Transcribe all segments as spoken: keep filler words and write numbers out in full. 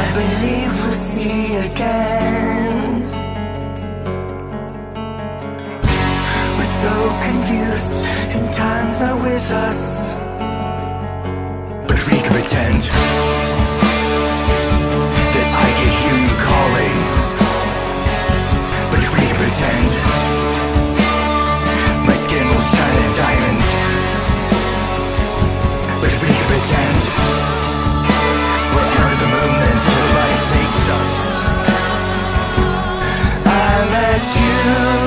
believe we'll see again. We're so confused and time's not with us, but if we can pretend that I can hear you calling, but if we can pretend my skin will shine like diamonds, but if we can pretend we're under the moon until the light takes us. I met you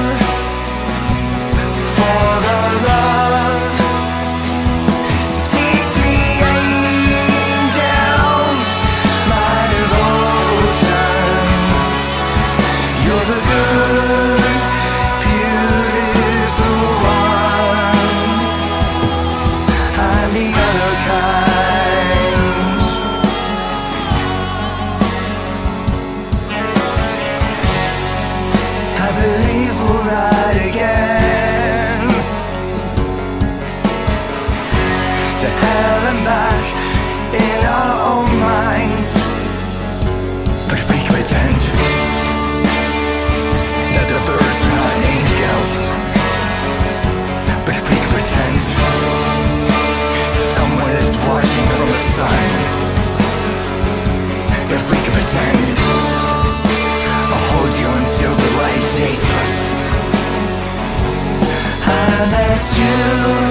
for the love. Teach me, angel, my devotions. You're the good, beautiful one. I'm the other kind. I believe we'll ride again to hell and back in our own minds. But if we can pretend that the birds are not angels, but if we can pretend someone is watching from the sun, but if we can pretend I'll hold you until the light takes us. I met you